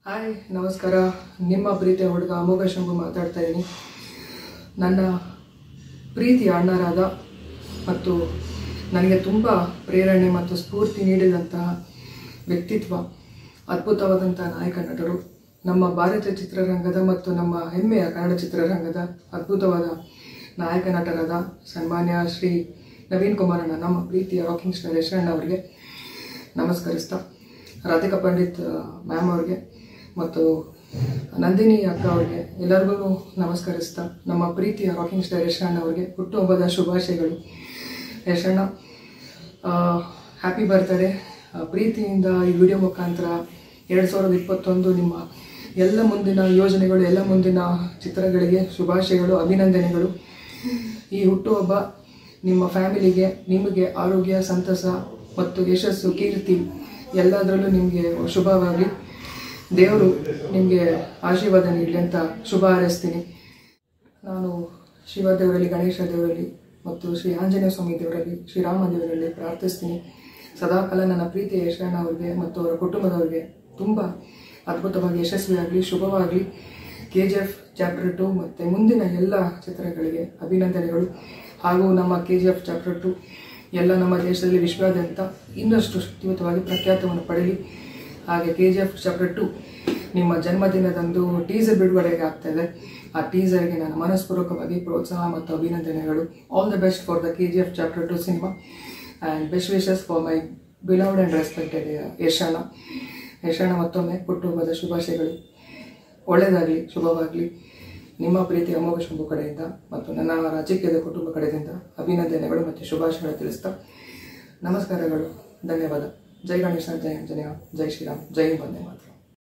Hi ನಮಸ್ಕಾರ. ನಿಮ್ಮ ಪ್ರೀತಿಯ ಹುಡುಗ ಅಮೋಘ ಶಂಭು ಮಾತಾಡ್ತಾ ಇದ್ದೀನಿ. ನನ್ನ ಪ್ರೀತಿಯ ಅಣ್ಣರಾದ ಮತ್ತು ನನಗೆ ತುಂಬ ಪ್ರೇರಣೆ ಮತ್ತು ಸ್ಫೂರ್ತಿ ನೀಡಿದಂತಹ ವ್ಯಕ್ತಿತ್ವ, ಅದ್ಭುತವಾದಂಥ ನಾಯಕ ನಟರು, ನಮ್ಮ ಭಾರತೀಯ ಚಿತ್ರರಂಗದ ಮತ್ತು ನಮ್ಮ ಹೆಮ್ಮೆಯ ಕನ್ನಡ ಚಿತ್ರರಂಗದ ಅದ್ಭುತವಾದ ನಾಯಕ ನಟರಾದ ಸನ್ಮಾನ್ಯ ಶ್ರೀ ನವೀನ್ ಕುಮಾರ್ ಅಣ್ಣ, ನಮ್ಮ ಪ್ರೀತಿಯ ರಾಕಿಂಗ್ ಸ್ಟಾರ್ ಯಶಣ್ಣ ಅವರಿಗೆ ನಮಸ್ಕರಿಸ್ತಾ, ರಾಧಿಕಾ ಪಂಡಿತ್ ಮ್ಯಾಮ್ ಅವ್ರಿಗೆ ಮತ್ತು ನಂದಿನಿ ಅಕ್ಕ ಅವ್ರಿಗೆ ಎಲ್ಲರಿಗೂ ನಮಸ್ಕರಿಸ್ತಾ, ನಮ್ಮ ಪ್ರೀತಿಯ ರಾಕಿಂಗ್ ಸ್ಟಾರ್ ಯಶಣ್ಣ ಅವರಿಗೆ ಹುಟ್ಟುಹಬ್ಬದ ಶುಭಾಶಯಗಳು. Yashanna, happy birthday. ಪ್ರೀತಿಯಿಂದ ಈ ವಿಡಿಯೋ ಮುಖಾಂತರ 2021 ನಿಮ್ಮ ಎಲ್ಲ ಮುಂದಿನ ಯೋಜನೆಗಳು, ಎಲ್ಲ ಮುಂದಿನ ಚಿತ್ರಗಳಿಗೆ ಶುಭಾಶಯಗಳು, ಅಭಿನಂದನೆಗಳು. ಈ ಹುಟ್ಟುಹಬ್ಬ ನಿಮ್ಮ ಫ್ಯಾಮಿಲಿಗೆ, ನಿಮಗೆ ಆರೋಗ್ಯ, ಸಂತಸ ಮತ್ತು ಯಶಸ್ಸು, ಕೀರ್ತಿ ಎಲ್ಲದರಲ್ಲೂ ನಿಮಗೆ ಶುಭವಾಗಲಿ. ದೇವರು ನಿಮಗೆ ಆಶೀರ್ವಾದ ನೀಡಲಿ ಅಂತ ಶುಭ ಹಾರೈಸ್ತೀನಿ. ನಾನು ಶಿವ ದೇವರಲ್ಲಿ, ಗಣೇಶ ದೇವರಲ್ಲಿ ಮತ್ತು ಶ್ರೀ ಆಂಜನೇಯ ಸ್ವಾಮಿ ದೇವರಲ್ಲಿ, ಶ್ರೀರಾಮ ದೇವರಲ್ಲಿ ಪ್ರಾರ್ಥಿಸ್ತೀನಿ. ಸದಾಕಾಲ ನನ್ನ ಪ್ರೀತಿಯ ಯಶಣ್ಣ ಅವ್ರಿಗೆ ಮತ್ತು ಅವರ ಕುಟುಂಬದವ್ರಿಗೆ ತುಂಬ ಅದ್ಭುತವಾಗಿ ಯಶಸ್ವಿಯಾಗಲಿ, ಶುಭವಾಗಲಿ. KGF ಚಾಪ್ಟರ್ 2 ಮತ್ತು ಮುಂದಿನ ಎಲ್ಲ ಚಿತ್ರಗಳಿಗೆ ಅಭಿನಂದನೆಗಳು. ಹಾಗೂ ನಮ್ಮ KGF ಚಾಪ್ಟರ್ 2 ಎಲ್ಲ ನಮ್ಮ ದೇಶದಲ್ಲಿ, ವಿಶ್ವಾದ್ಯಂತ ಇನ್ನಷ್ಟು ಶಕ್ತಿಯುತವಾಗಿ ಪ್ರಖ್ಯಾತವನ್ನು ಪಡೆಯಲಿ. ಹಾಗೆ KGF ಚಾಪ್ಟರ್ 2 ನಿಮ್ಮ ಜನ್ಮದಿನದಂದು ಟೀಸರ್ ಬಿಡುಗಡೆಗೆ ಆಗ್ತಾ ಇದೆ. ಆ ಟೀಸರ್ಗೆ ನನ್ನ ಮನಸ್ಪೂರ್ವಕವಾಗಿ ಪ್ರೋತ್ಸಾಹ ಮತ್ತು ಅಭಿನಂದನೆಗಳು. All the best for the KGF chapter 2 cinema and best wishes for my beloved and respected Yashanna. ಮತ್ತೊಮ್ಮೆ ಹುಟ್ಟುಹಬ್ಬದ ಶುಭಾಶಯಗಳು. ಒಳ್ಳೆಯದಾಗಲಿ, ಶುಭವಾಗಲಿ. ನಿಮ್ಮ ಪ್ರೀತಿ ಅಮೋಘ ಶಂಭು ಕಡೆಯಿಂದ ಮತ್ತು ನನ್ನ ರಾಜಕೀಯದ ಕುಟುಂಬ ಕಡೆಯಿಂದ ಅಭಿನಂದನೆಗಳು ಮತ್ತು ಶುಭಾಶಯಗಳು ತಿಳಿಸ್ತಾ ನಮಸ್ಕಾರಗಳು, ಧನ್ಯವಾದ. ಜೈ ಗಣೇಶ, ಜೈ ಆಂಜನೇಯ, ಜೈ ಶ್ರೀರಾಮ್, ಜೈ ಹಿಂದ್, ವಂದೇ ಮಾತರಂ.